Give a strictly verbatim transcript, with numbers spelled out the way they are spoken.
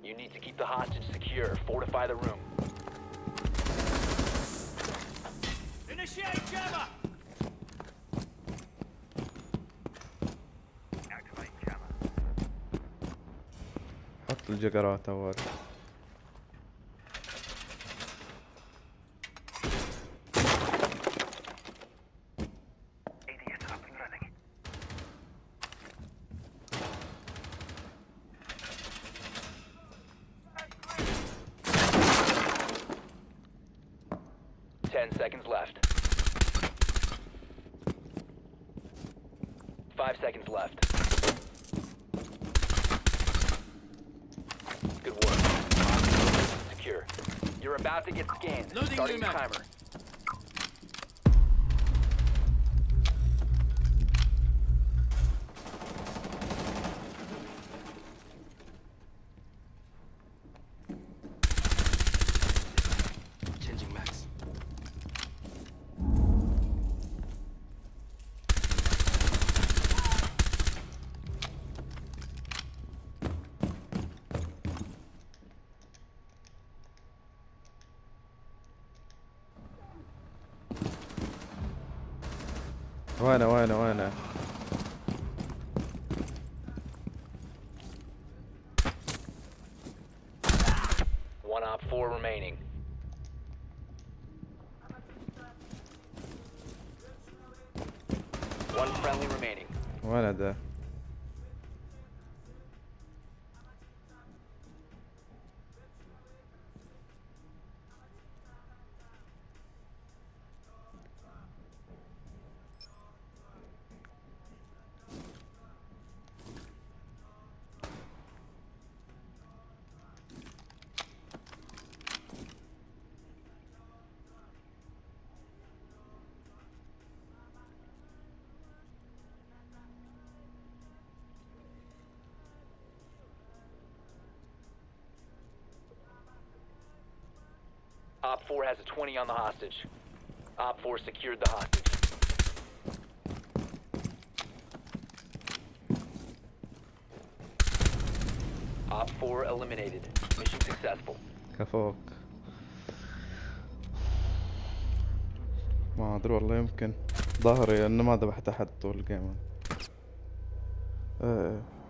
You need to keep the hostage secure. Fortify the room. Initiate jammer! حط الجقرات أول. Ten seconds left. Five seconds left. Good work. Secure. You're about to get scanned. Loading Starting new the map. timer. Changing max. وينه وينه وينه؟ One op four remaining. One friendly remaining. وينه ده؟ Op four has a twenty on the hostage. Op four secured the hostage. Op four eliminated. Mission successful. كفوك. ما أدري والله، يمكن ظهري إنه ما ذبحت أحد طول الجيم. إيه.